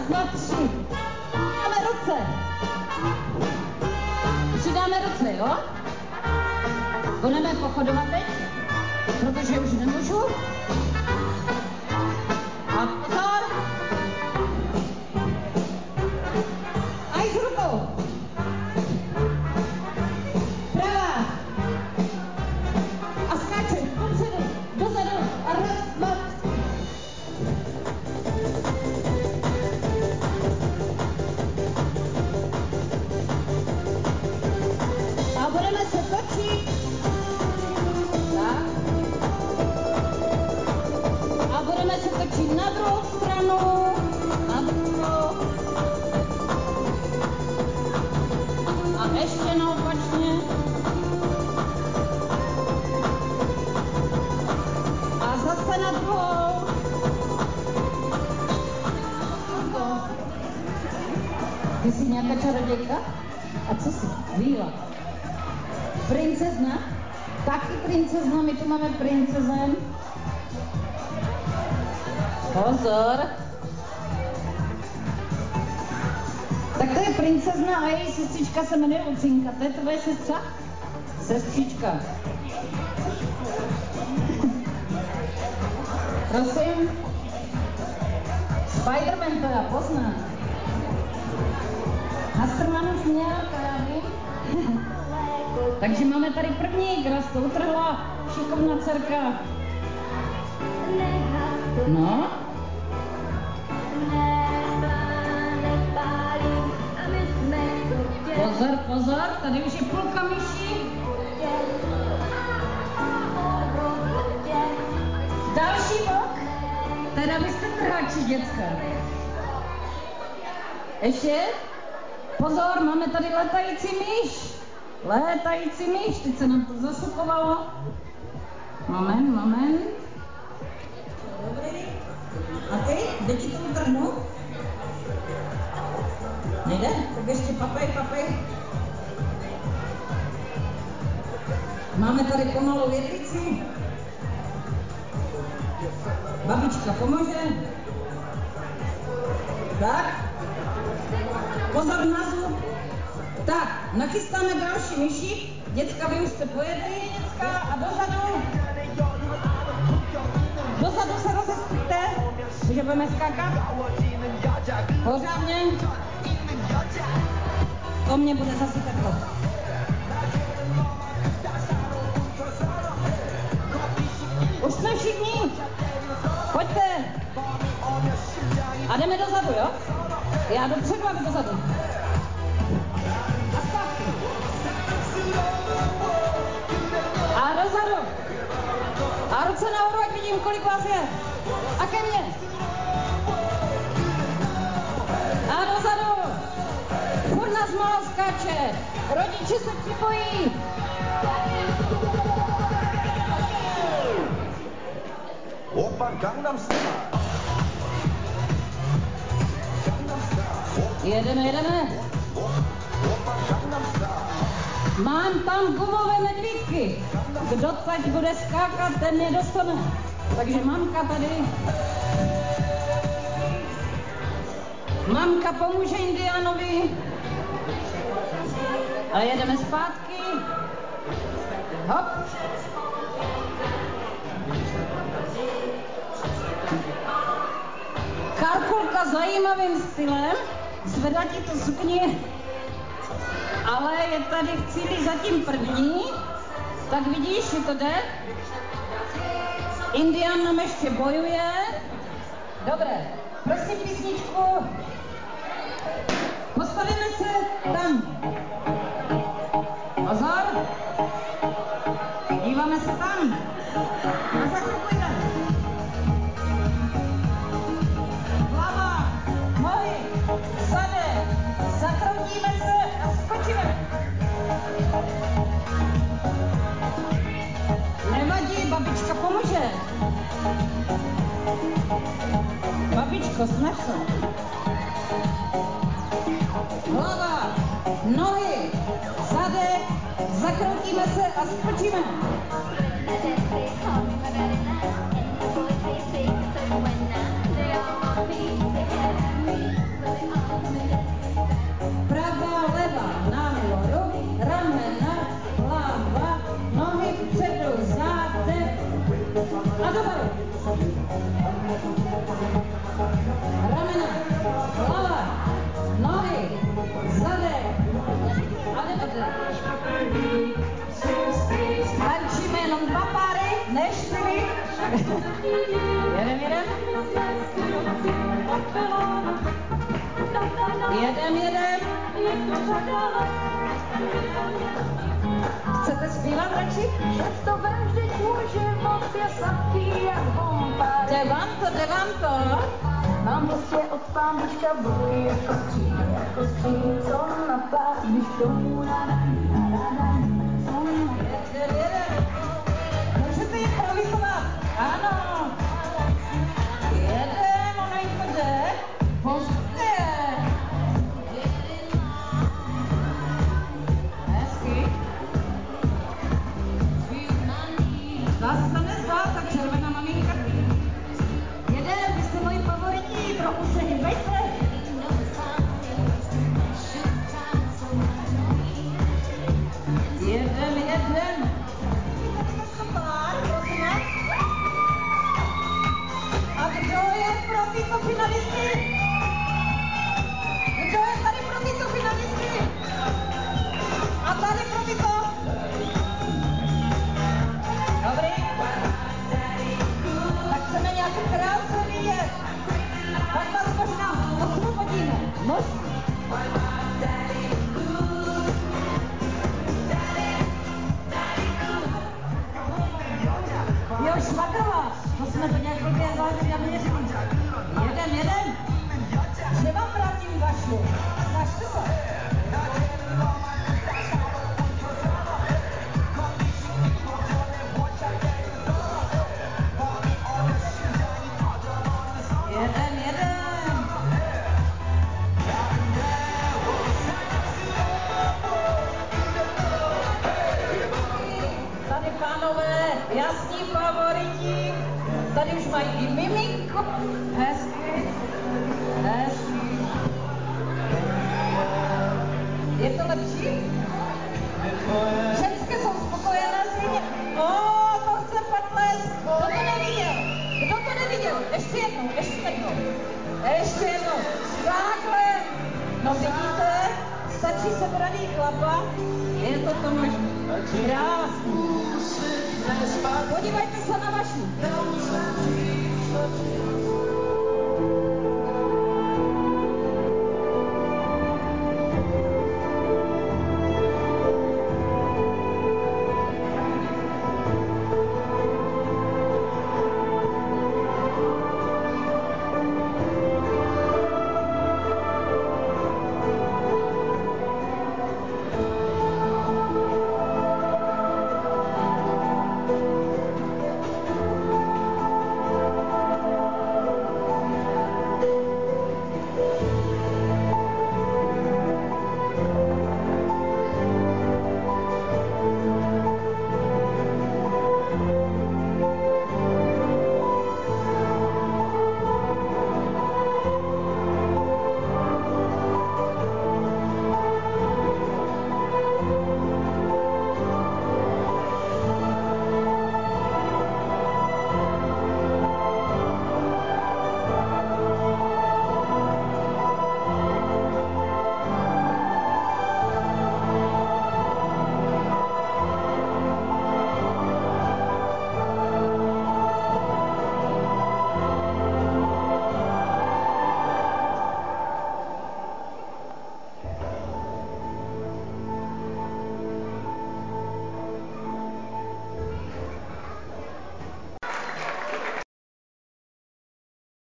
dva, tři. Dáme ruce. Přidáme ruce, jo? Budeme pochodovat teď, protože už nemůžu. A pozor. A i s rukou. Pravá. A skáčeš dopředu, dozadu a raz, dva. A budeme se točit. Tak. A budeme se točit na druhou stranu. Na druhou. A ještě naopačně. A zase na druhou. Ty jsi nějaká čarodějka? A co jsi? Víla. Princezna? Taky princezna, my tu máme princezen. Pozor. Tak to je princezna a její sestřička se jmenuje Lucinka. To je tvoje sestra? Sestřička. Prosím. Spiderman to já poznám. Hasterman už měl, to já vím. Takže máme tady první, kdo to utrhla, šikovná dcerka. No. Pozor, pozor, tady už je půlka myší. Další bok. Teda vy jste trháči, děcka. Ještě? Pozor, máme tady letající myš. Létající myš, teď se nám to zasukovalo. Moment, moment. Dobrý. A ty? Jde ti to utrhnout? Nejde? Tak ještě papej. Máme tady pomalou větvici. Babička pomůže. Tak. Pozor na zub. Tak, nachystáme další myši. Děcka, vy už jste pojedli, děcka, a dozadu. Dozadu se rozestupte, že budeme skákat. Pořádně. To mě bude zase teplo. Už jsme všichni. Pojďte. A jdeme dozadu, jo? Já dopředu a vy dozadu. A zpátky. A dozadu. A ruce nahoru, ať vidím, kolik vás je. A ke mně. A dozadu. Furt nás málo skáče. Rodiče se připojí. Opa Gangnam Style. Jedeme. Mám tam gumové medvídky. Kdo teď bude skákat, ten mě dostane. Takže mamka tady. Mamka pomůže Indiánovi. A jedeme zpátky. Hop. Karkulka zajímavým stylem. Zvedá ti to sukni. Ale je tady v cíli zatím první. Tak vidíš, že to jde. Indián nám ještě bojuje. Dobré, prosím písničku. Postavíme se tam. Pozor. Díváme se tam. A za chvilku jdeme. Hlava, nohy, zadek. Zakroutíme se a skočíme. Nevadí, babička pomůže. Babičko, snaž se. Hlava, nohy, zadek, zakroutíme se a skočíme. Jedem. Chcete zpívat radši? To vždyť můj život je sladký jak bomba. Jde vám to? Mám prostě od pámbička boj jako skříň, co na pás, když tomu Můžete improvizovat? Ano. Jedem, ono jim to jde. Pozdě. Hezky. Zdá se to nezdá, ta červená maminka. Jedem, vy jste moji favoritní, trochu se hýbejte. Jedem. A kdo je pro tyto finalisty? Kdo je tady pro tyto finalisty? A tady pro tyto? Dobrý. Tak chceme nějakou králce vidět. Tak vás možná osvobodíme. Možná. Jo, švagrová, musíme to nějak blbě zvládnout, já mě říkám. Jedem. Že vám vrátím vašu. Snažte se. Jedem. Tady pánové, jasní favoriti. Tady už mají i miminko. Hezky. Je to lepší? Ženské jsou spokojené s ním. To chce patles. Kdo to neviděl? Ještě jednou. Takhle. No vidíte, stačí sebraný chlapa. Je to možné. Krásný. Podívejte se na vaši.